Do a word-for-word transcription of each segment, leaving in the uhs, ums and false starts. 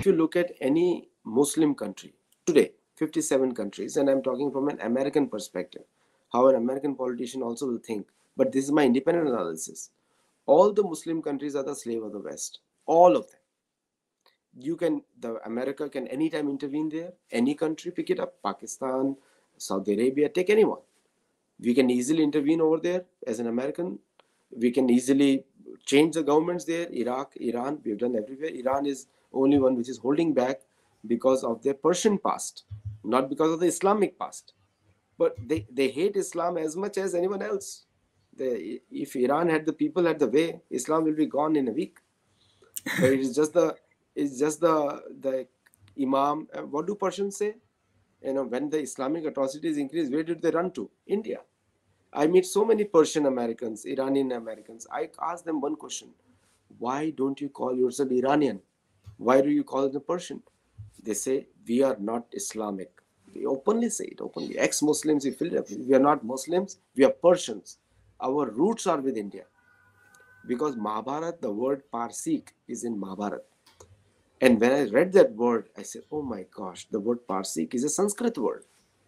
you look at any Muslim country today, fifty-seven countries, and I'm talking from an American perspective, how an American politician also will think, but this is my independent analysis. All the Muslim countries are the slave of the West. All of them. You can, the America can anytime intervene there. Any country, pick it up. Pakistan, Saudi Arabia, take anyone. We can easily intervene over there as an American. We can easily change the governments there. Iraq, Iran, we've done everywhere. Iran is only one which is holding back because of their Persian past, not because of the Islamic past. But they, they hate Islam as much as anyone else. They, if Iran had the people had the way, Islam will be gone in a week. But it is just the it's just the the Imam. uh, What do Persians say? You know, when the Islamic atrocities increase, where did they run to? India. I meet so many Persian Americans, Iranian Americans. I ask them one question: why don't you call yourself Iranian? Why do you call them Persian? They say we are not Islamic. They openly say it openly. Ex-Muslims, we feel it. We are not Muslims. We are Persians. Our roots are with India. Because Mahabharat, the word Parsik is in Mahabharat. And when I read that word, I said, oh my gosh, the word Parsik is a Sanskrit word.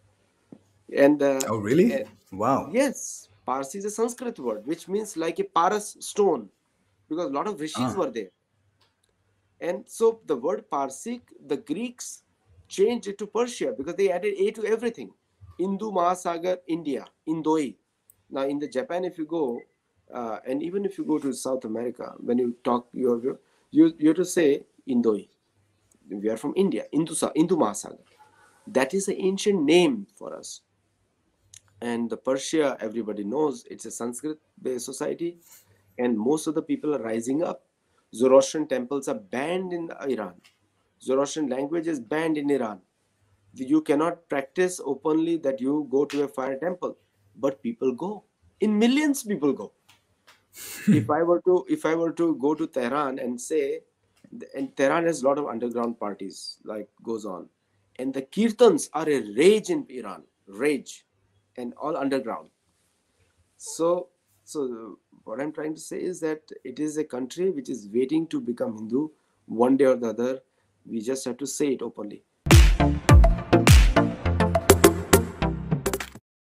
And uh, Oh, really? uh, Wow. yes, Parsi is a Sanskrit word, which means like a Paras stone, because a lot of rishis Ah. were there. And so the word Parsik, the Greeks changed it to Persia because they added A to everything. Hindu Mahasagar, India, Indoi. Now in the Japan, if you go, uh, and even if you go to South America, when you talk, you you you have to say Indoi. We are from India, Hindu, Hindu Mahasagar. That is an ancient name for us. And the Persia, everybody knows it's a Sanskrit-based society, and most of the people are rising up. Zoroastrian temples are banned in Iran. Zoroastrian language is banned in Iran. You cannot practice openly that you go to a fire temple, but people go. In millions, people go. If I were to, if I were to go to Tehran and say, and Tehran has a lot of underground parties, like goes on, and the kirtans are a rage in Iran, rage, and all underground. So, so what I'm trying to say is that it is a country which is waiting to become Hindu one day or the other. We just have to say it openly.